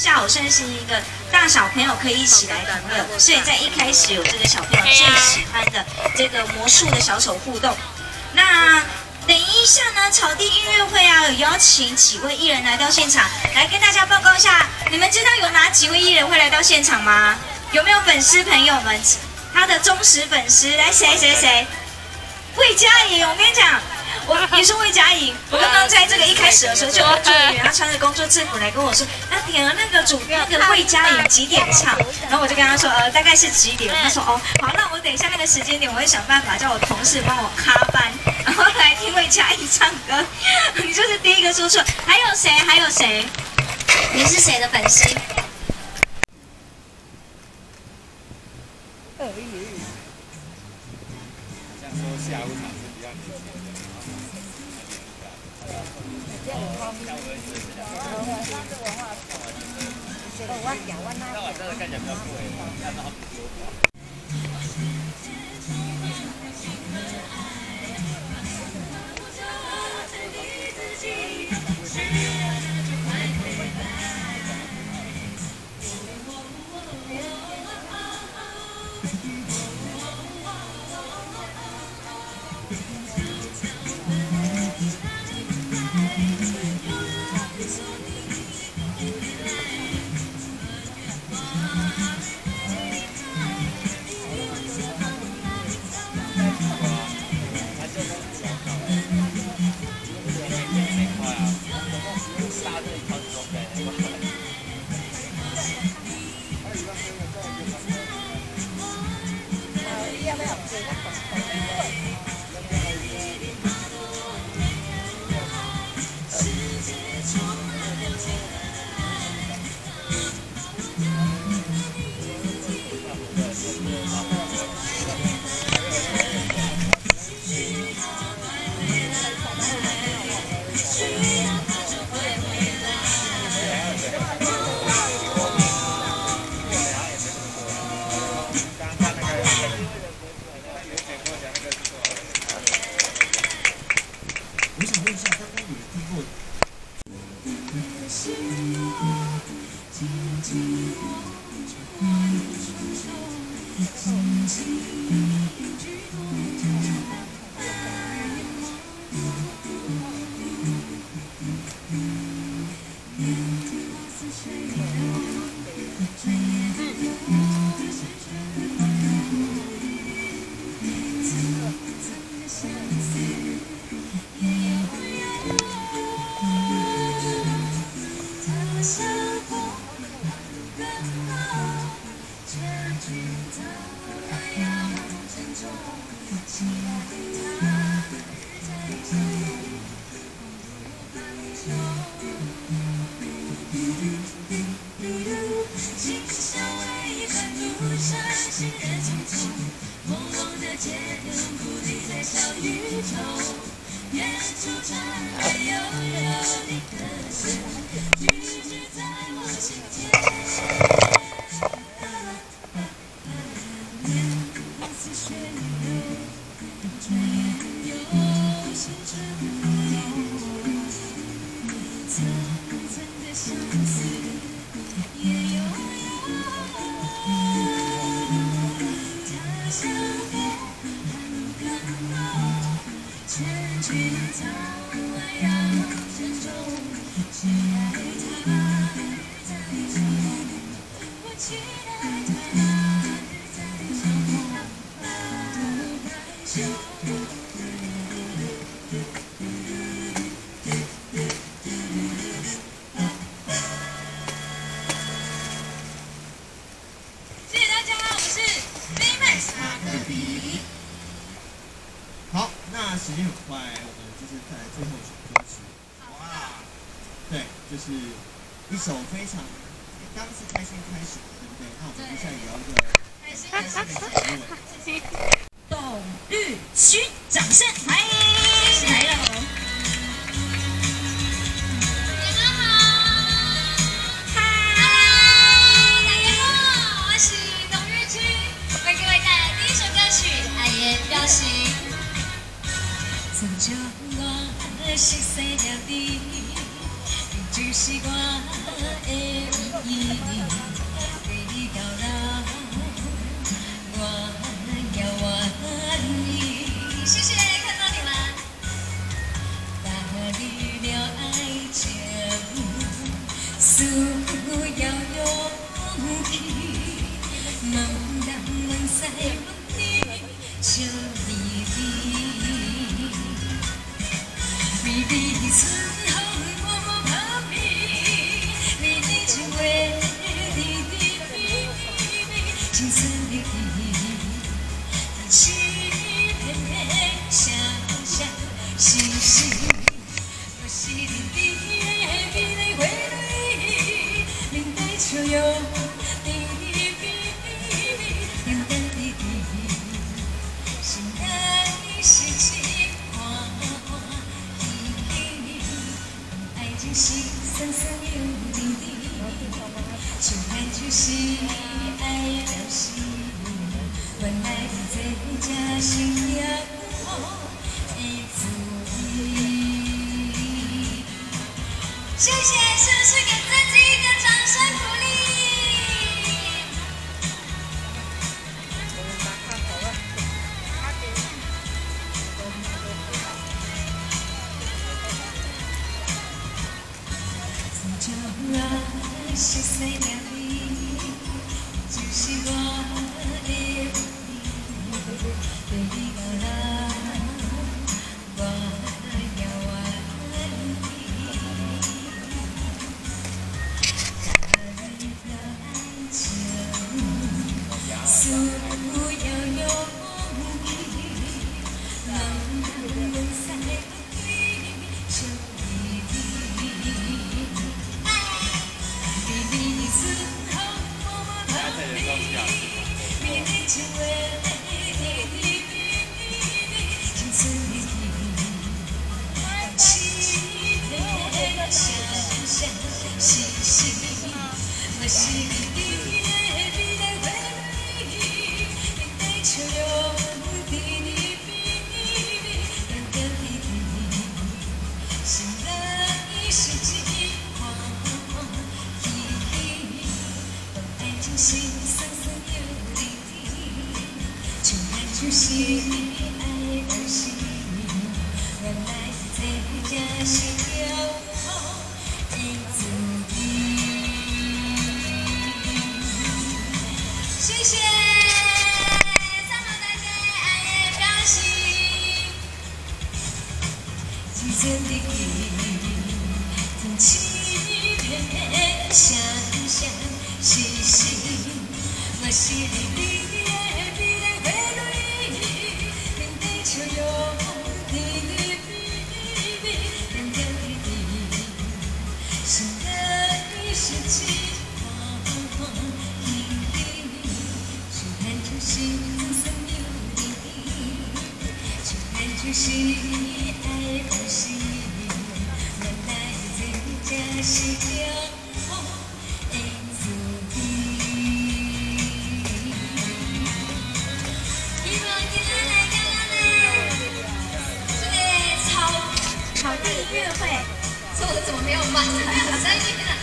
下午算是一个大小朋友可以一起来同乐，所以在一开始有这个小朋友最喜欢的这个魔术的小丑互动。那等一下呢，草地音乐会啊，有邀请几位艺人来到现场，来跟大家报告一下，你们知道有哪几位艺人会来到现场吗？有没有粉丝朋友们？他的忠实粉丝，来谁？魏佳莹，我跟你讲。你是魏佳莹，我刚刚在这个一开始的时候，就有工作人员他穿着工作制服来跟我说，点了那个魏佳莹几点唱？然后我就跟他说，大概是几点？他说哦，好，那我等一下那个时间点，我会想办法叫我同事帮我咖班，然后来听魏佳莹唱歌。你就是第一个说出来，还有谁？你是谁的粉丝？ 这样说下午场是比较年轻的。 那我真的看起来比较贵。 好，那时间很快，我们就是再来最后一首歌曲。哇，对，就是一首非常，刚是开心开始，对不对？那我们接下来聊一个开心的结尾。 董玉勋，掌声欢迎来了。曾将我熟悉了你，就是我的意。 要勇气，茫然往西望你，笑微微，微微的春风默默飘飞，美丽情话滴滴微微，青春的你，欺骗骗想想细细，我是你的美丽回忆，面带笑容，滴滴微微，淡淡的滴，心爱是情话滴滴，爱情是酸酸又甜甜，情爱就是爱表示，原来这才是幸福的滋味。谢谢，是不是给自己一个掌声鼓励？就爱熟悉了你，就是我的唯一，对你到老，我要爱你。爱情需要勇气，茫然往西去，笑微微，微微的春风默默飘飞，美丽情话滴滴微微，青春的你，欺骗想想细细，我是你的美丽回忆，面带笑容，滴滴微微，淡淡的滴，心爱是情话滴滴，爱情是酸酸又甜甜，情爱就是爱表示，原来这才是幸福的滋味。谢谢，上好大家爱的表示，真正的你，真欺骗想想细细，我是你的美丽回忆，面带笑容，滴滴微微，淡淡的滴，心爱是情话滴滴，情爱就是酸又甜甜，情爱就是爱表示，原来这才是幸福的滋味。希望今天来看看呢，这个草地音乐会做的怎么没有慢？声音呢？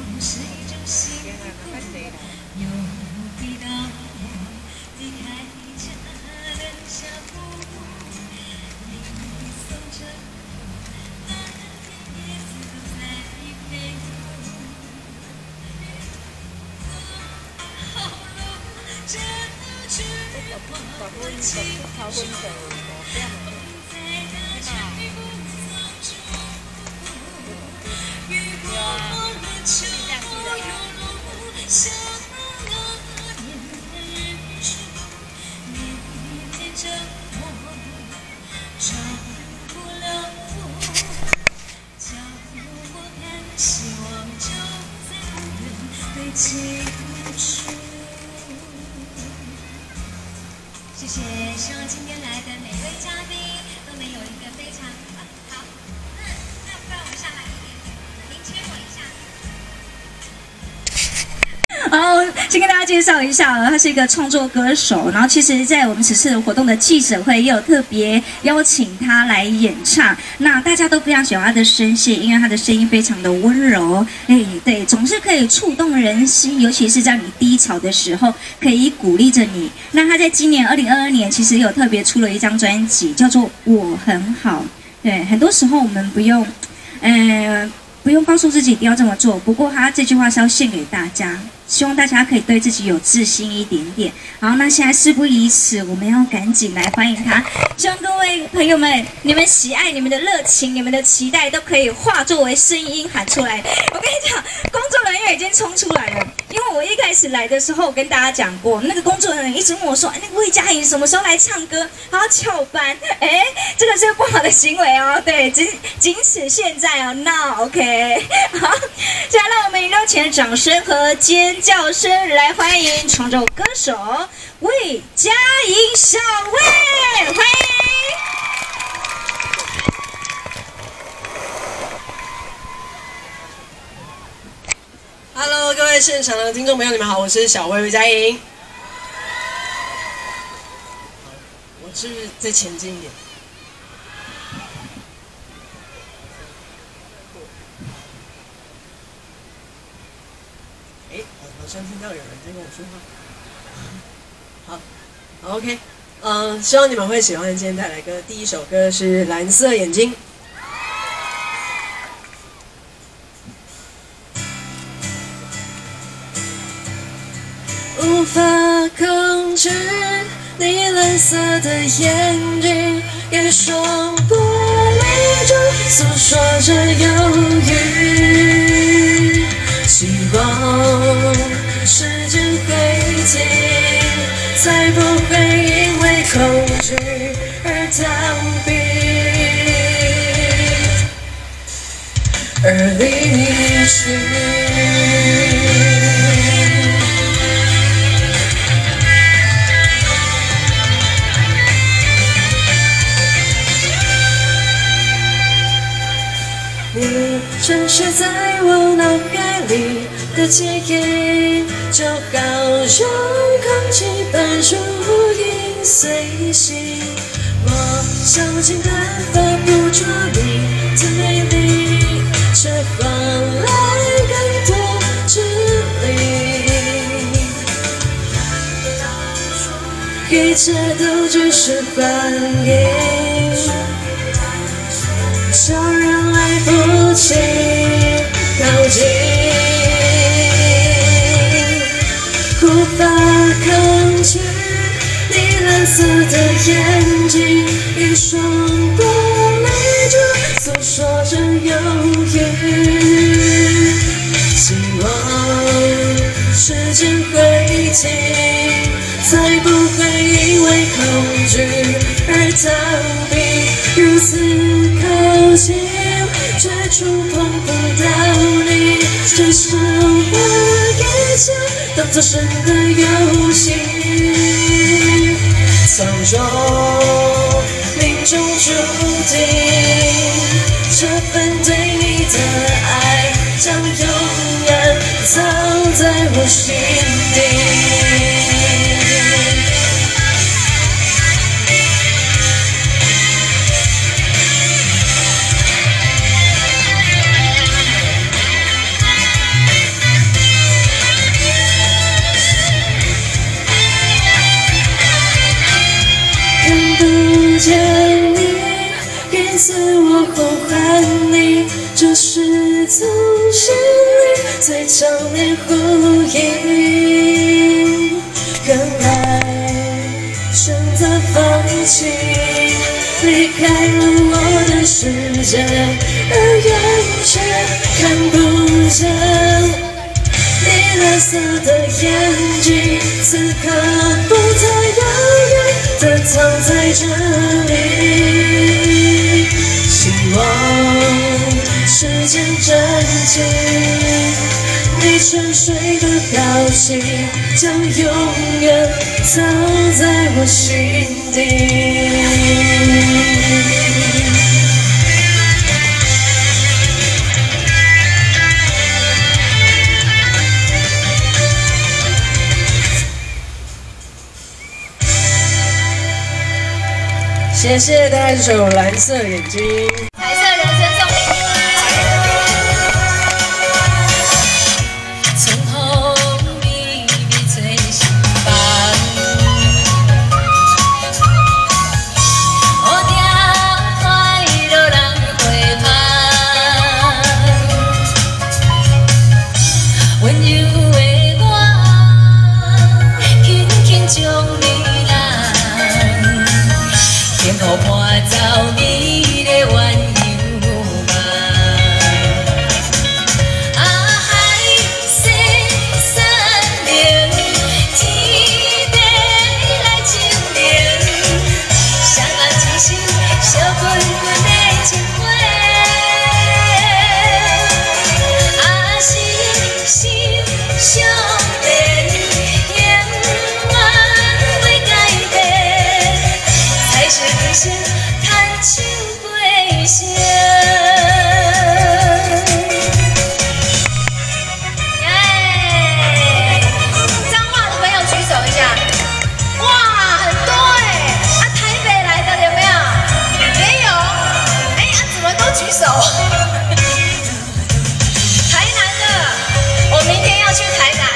有味道的开谢谢，希望今天来的每位嘉宾都能有一个非常好。那不然我们下来一点点，您接我一下。好，先跟大家介绍一下他是一个创作歌手，然后其实在我们此次活动的记者会也有特别邀请他来演唱，那大家都非常喜欢他的声线，因为他的声音非常的温柔，对，总是可以触动人心，尤其是在你低潮的时候，可以鼓励着你。那他在今年2022年其实有特别出了一张专辑，叫做《我很好》。对，很多时候我们不用告诉自己一定要这么做，不过他这句话是要献给大家。希望大家可以对自己有自信一点点。好，那现在事不宜迟，我们要赶紧来欢迎他。希望各位朋友们，你们喜爱、你们的热情、你们的期待，都可以化作为声音喊出来。我跟你讲，工作人员已经冲出来了。因为我一开始来的时候，我跟大家讲过，那个工作人员一直问我说：“那个魏佳莹什么时候来唱歌？”还要翘班，这个是个不好的行为哦。对，仅此现在哦 ，now OK。好，现在让我们以热情的掌声和尖叫声来欢迎创作歌手魏佳莹小魏，欢迎。 Hello， 各位现场的听众朋友，你们好，我是小魏魏佳莹。我是不是再前进一点？好像听到有人在跟我说话。好 ，OK， 希望你们会喜欢今天带来的第一首歌是《蓝色眼睛》。无法控制你蓝色的眼睛，一双玻璃珠诉说着忧郁，希望时间会停，才不会因为恐惧而逃避，而离去。你沉睡在我脑海里的记忆，就好像空气般如影随形。我想尽办法捕捉你的美丽，却换来更多距离。一切都只是幻影，悄然来不及靠近，无法抗拒你蓝色的眼睛，一双玻璃珠诉说着忧郁，希望时间会停，才不会因为恐惧而逃避，如此靠近，却触碰不到你，只剩我一切当作神的游戏，苍若命中注定，这份对你的爱将永远藏在我心底。见你，因此我呼唤你，这是从心里最强烈呼应。原来身在放弃，离开了我的世界，而眼却看不见你蓝色的眼睛，此刻不再遥远地藏在这里。希望时间真静，你沉睡的表情将永远藏在我心底。谢谢大家，这首《蓝色眼睛》。 彩色人生送给你。 春风微微吹心房，乌蝶快乐人回旁，温柔的我，轻轻将你揽。天空伴奏美丽鸳鸯梦，啊海誓山盟，天地来证明，相爱一生，烧滚滚的情花，啊心心相连，永远袂改变。彩色人生，牵手过程。耶！彰化的朋友举手一下。哇，很多哎！啊，台北来的有没有？也有。哎呀，怎么都举手？台南的，我明天要去台南。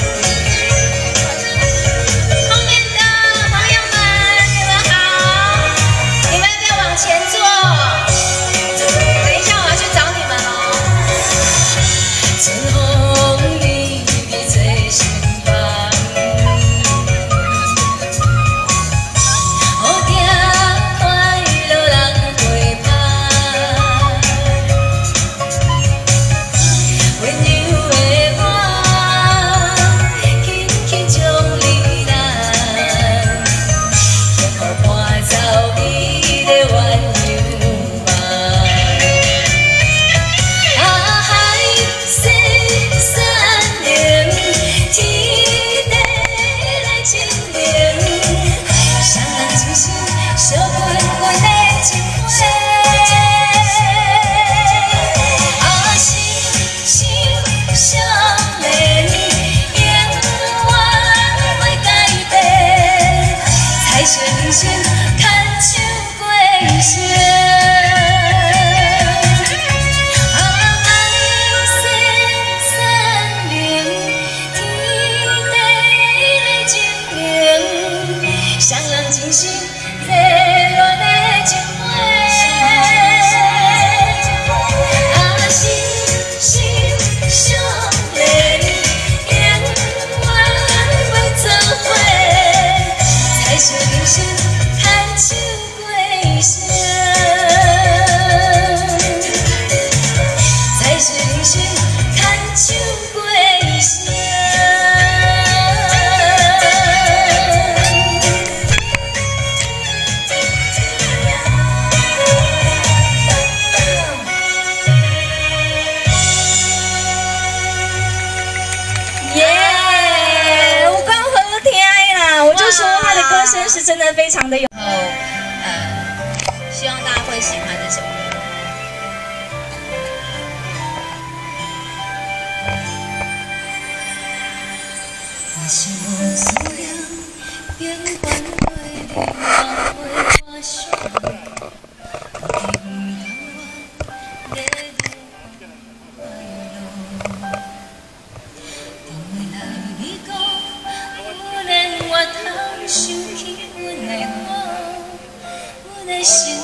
前座，等一下我要去找你们哦。春风微微吹心房，乌蝶快乐人回旁，温柔的我，轻轻将你揽，天空伴奏美丽鸳鸯梦，啊海誓山盟，天地来证明，相爱一生，烧滚滚的情花，啊心心相连，永远袂改变，彩色人生，牵手过程。啊爱誓山盟，天地来证明，相人一生，热恋的情花，啊心心相连，永远袂做伙，彩色人生，牵手过程。彩色人生，牵手过程。 耶！有够好听的啦！我就说他的歌声是真的非常的有。希望大家会喜欢这首歌。 若是无思念，变幻花里浪花花香，我的雨头我热泪快落。当我来你讲，有连我通想起阮的我，阮的心。